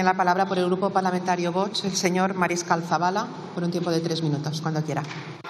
la palabra por el Grupo Parlamentario Vox el señor Mariscal Zavala, por un tiempo de 3 minutos, cuando quiera.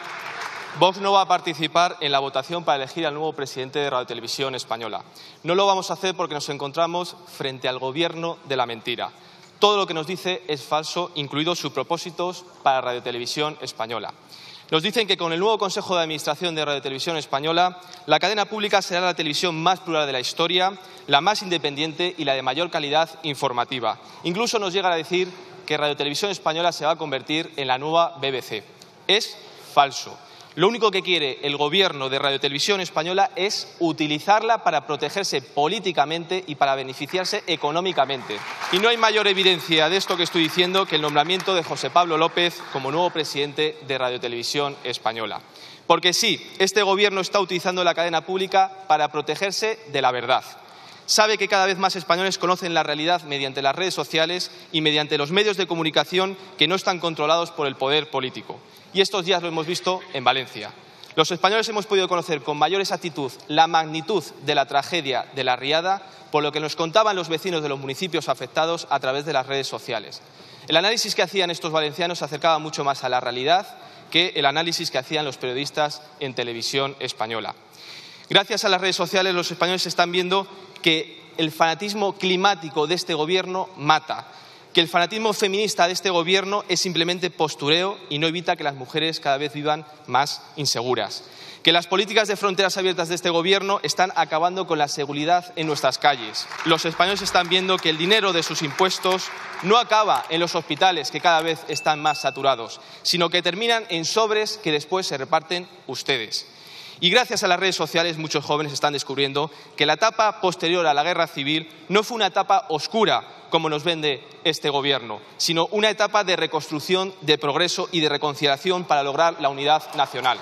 Vox no va a participar en la votación para elegir al nuevo presidente de Radio Televisión Española. No lo vamos a hacer porque nos encontramos frente al gobierno de la mentira. Todo lo que nos dice es falso, incluidos sus propósitos para Radio Televisión Española. Nos dicen que con el nuevo Consejo de Administración de Radio Televisión Española, la cadena pública será la televisión más plural de la historia, la más independiente y la de mayor calidad informativa. Incluso nos llegan a decir que Radio Televisión Española se va a convertir en la nueva BBC. Es falso. Lo único que quiere el Gobierno de Radio Televisión Española es utilizarla para protegerse políticamente y para beneficiarse económicamente. Y no hay mayor evidencia de esto que estoy diciendo que el nombramiento de José Pablo López como nuevo presidente de Radio Televisión Española. Porque sí, este Gobierno está utilizando la cadena pública para protegerse de la verdad. Sabe que cada vez más españoles conocen la realidad mediante las redes sociales y mediante los medios de comunicación que no están controlados por el poder político. Y estos días lo hemos visto en Valencia. Los españoles hemos podido conocer con mayor exactitud la magnitud de la tragedia de La Riada, por lo que nos contaban los vecinos de los municipios afectados a través de las redes sociales. El análisis que hacían estos valencianos se acercaba mucho más a la realidad que el análisis que hacían los periodistas en Televisión Española. Gracias a las redes sociales, los españoles están viendo que el fanatismo climático de este Gobierno mata, que el fanatismo feminista de este Gobierno es simplemente postureo y no evita que las mujeres cada vez vivan más inseguras, que las políticas de fronteras abiertas de este Gobierno están acabando con la seguridad en nuestras calles. Los españoles están viendo que el dinero de sus impuestos no acaba en los hospitales, que cada vez están más saturados, sino que terminan en sobres que después se reparten ustedes. Y gracias a las redes sociales muchos jóvenes están descubriendo que la etapa posterior a la guerra civil no fue una etapa oscura, como nos vende este Gobierno, sino una etapa de reconstrucción, de progreso y de reconciliación para lograr la unidad nacional.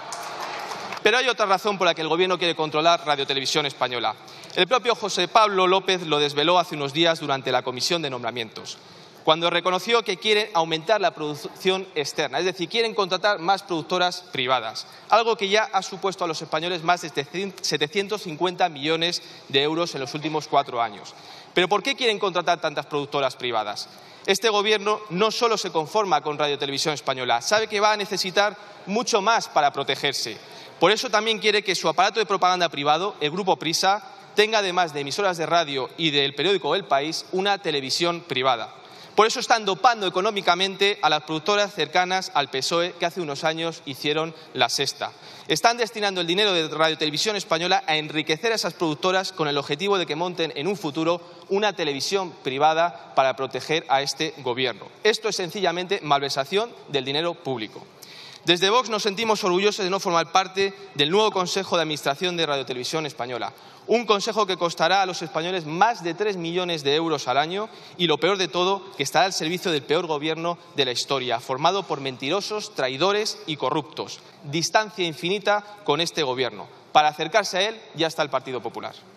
Pero hay otra razón por la que el Gobierno quiere controlar Radio Televisión Española. El propio José Pablo López lo desveló hace unos días durante la comisión de nombramientos, cuando reconoció que quiere aumentar la producción externa, es decir, quieren contratar más productoras privadas, algo que ya ha supuesto a los españoles más de 750 millones de euros en los últimos 4 años. ¿Pero por qué quieren contratar tantas productoras privadas? Este Gobierno no solo se conforma con Radio Televisión Española, sabe que va a necesitar mucho más para protegerse. Por eso también quiere que su aparato de propaganda privado, el Grupo Prisa, tenga, además de emisoras de radio y del periódico El País, una televisión privada. Por eso están dopando económicamente a las productoras cercanas al PSOE que hace unos años hicieron La Sexta. Están destinando el dinero de Radio Televisión Española a enriquecer a esas productoras con el objetivo de que monten en un futuro una televisión privada para proteger a este Gobierno. Esto es sencillamente malversación del dinero público. Desde Vox nos sentimos orgullosos de no formar parte del nuevo Consejo de Administración de Radio Televisión Española. Un consejo que costará a los españoles más de 3 millones de euros al año y, lo peor de todo, que estará al servicio del peor Gobierno de la historia, formado por mentirosos, traidores y corruptos. Distancia infinita con este Gobierno. Para acercarse a él ya está el Partido Popular.